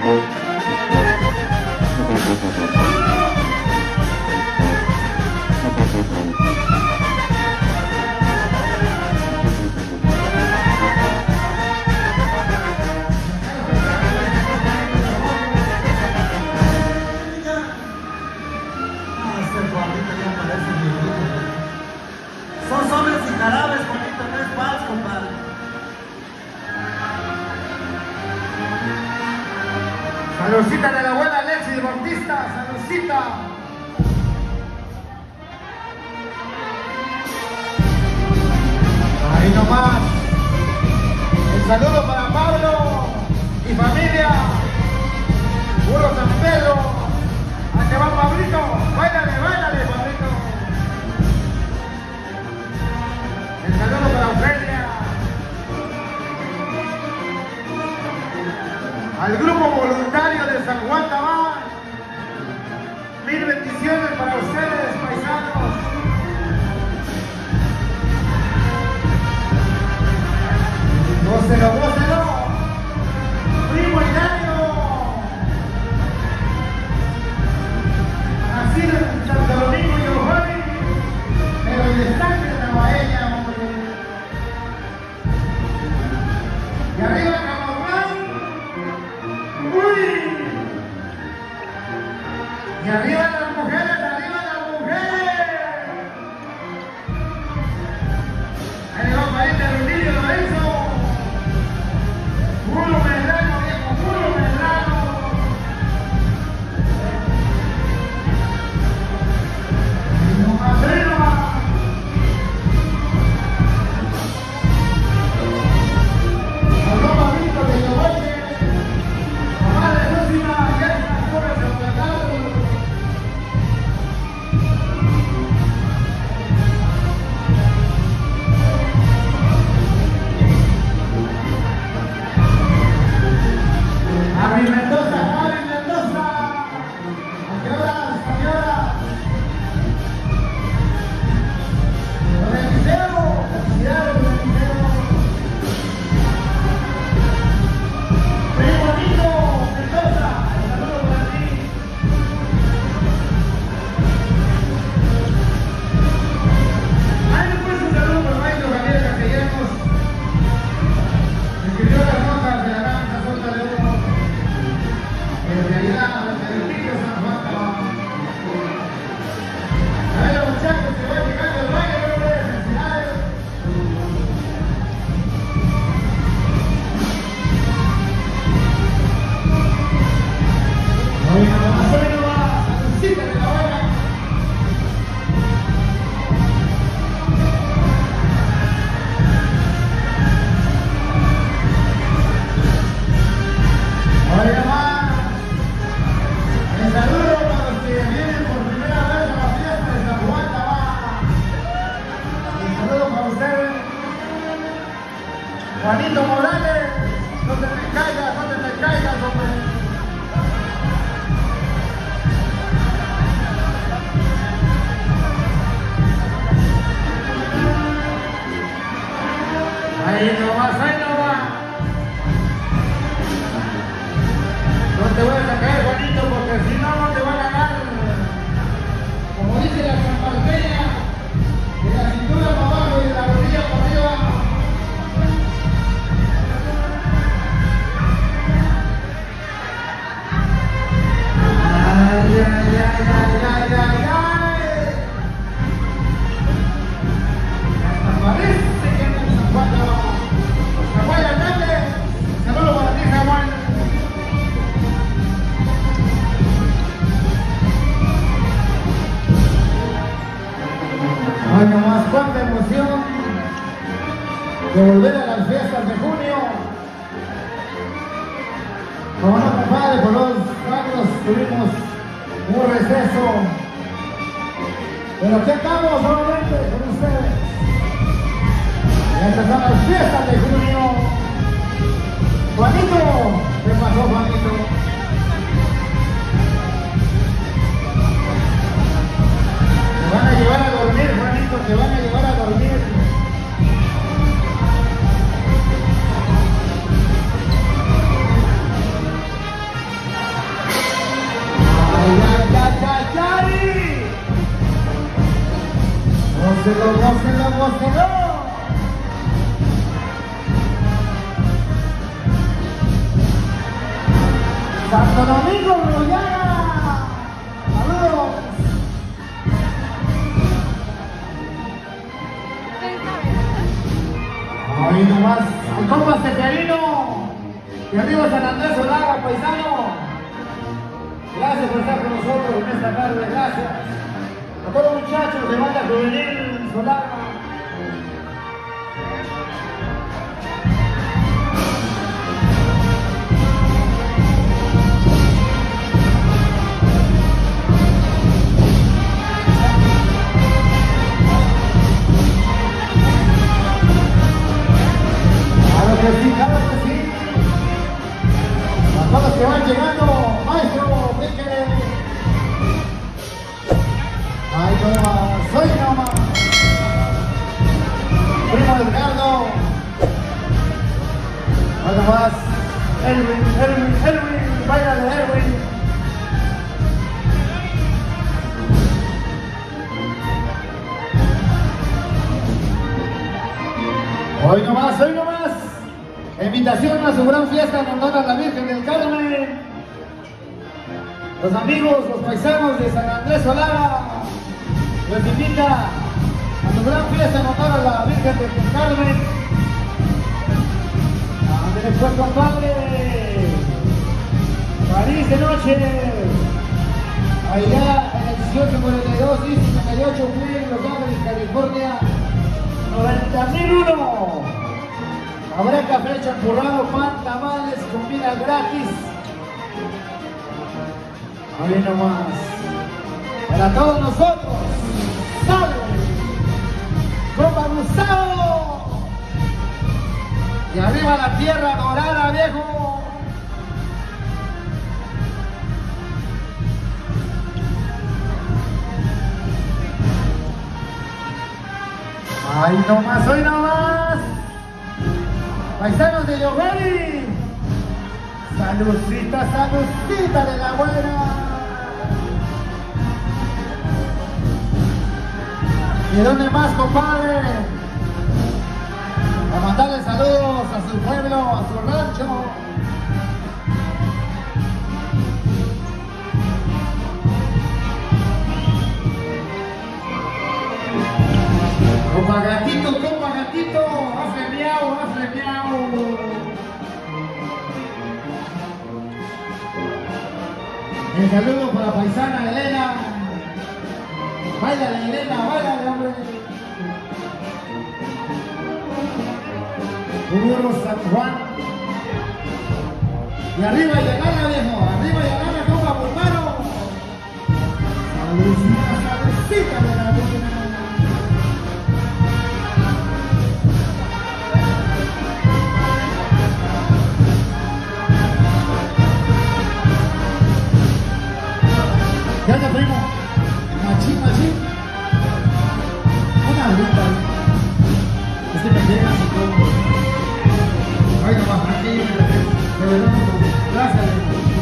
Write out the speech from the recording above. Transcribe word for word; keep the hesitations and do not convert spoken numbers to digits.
Saludcita de la abuela Alexis Bautista, saludcita. Ahí nomás. El saludo para Pablo y familia. Puro San Pedro. ¿A qué va Pablito? Báilale, báilale, Pablito. El saludo para Ofelia. Al grupo voluntario de San Juan Tabán, mil bendiciones para ustedes, paisanos. Gócelo, gócelo. Primo Hilario, nacido en Santo Domingo y Ojoni, pero el destaque de Navaella, hombre. Y arriba y arriba las mujeres, arriba las mujeres. Ahí le va pariente Rutilio Lorenzo. Puro Medrano, viejo, puro Medrano. Y no más arriba. Habló Pablito de Yoboche. Mamá de Lúcima, ya está por el secretario. Javi Mendoza, Javi Mendoza. ¿A qué horas? ¿A qué horas? Con el video, felicidades con el video. ¡Qué bonito, Mendoza! Un saludo para ti. Ahí después un saludo para el maestro Javier Castellanos. Escribió las notas de la danza suelta de uno. En realidad, desde el niño San Juan Tabán. A ver, los muchachos que van llegando al baile, no les felicidades. Hoy no más, hoy no más, saludcita de la abuela. Hoy no más. El saludo para los que vienen por primera vez a la fiesta de San Juan Tabán. El saludo para ustedes. Juanito Morales, no te me caigas, no te me caigas, hombre. Ahí nomás, ahí nomás. No te vayas a caer, Juanito, porque si no, no te va a ganar. Como dice la sanmarqueña, de la cintura para abajo y de la rodilla para arriba. Ay, ay, ay, ay, ay, ay, ay. Hasta parece que anda en San Juan Tabán. Jaguar Hernández, saludos para ti, Jaguar. Ay, nomás, cuánta emoción de volver a las fiestas de junio. Como no, compadre, por los años tuvimos un receso. Pero aquí estamos nuevamente con ustedes. Ya empezaron las fiestas de junio. Juanito, ¿qué pasó, Juanito? Te van a llevar a dormir, Juanito, te van a llevar a dormir. Gócelo, gócelo, gócelo. Santo Domingo, Royana. Saludos. Ahí nomás, el compa Seferino. Y arriba San Andrés Solaga, paisano. Gracias por estar con nosotros en esta tarde, gracias. A todos los muchachos de Banda Juvenil Solaga. Claro que sí, claro que sí. Las cosas que van llegando, maestro, Miquel. Ay, nomás, soy nomás. Primo Edgardo. Ay, nomás. Erwin, Erwin, Erwin, vaya de Erwin. Hoy nomás, hoy nomás. Invitación a su gran fiesta en honor a la Virgen del Carmen. Los amigos, los paisanos de San Andrés Solaga les invita a su gran fiesta en honor a la Virgen del Carmen. Ándale pues, compadre. París de noche. Allá en el dieciocho cuarenta y dos y cincuenta y ocho, Fui, Los Ángeles, California, noventa mil uno. Habrá café champurrado, pan, tamales, comida gratis. Ahí nomás. Para todos nosotros. ¡Sale! ¡Compa Gustavo! Y arriba la tierra dorada, viejo. Ahí nomás, hoy nomás. Paisanos de Yogueri, saludcita, saludcita de la buena. ¿Y dónde más, compadre? A mandarle saludos a su pueblo, a su rancho. Compa gatito, compa gatito, hazle miau, hazle miau. El saludo para la paisana Elena. Báilale, Elena, báilale, hombre. Puro San Juan. Y arriba y gana, viejo, arriba y gana, compa Bulmaro. Salucita, salucita de la buena. ¿Qué onda, primo? Machín, machín. Una agüita. Este me llega así todo. Ay, no, aquí. De verdad, gracias.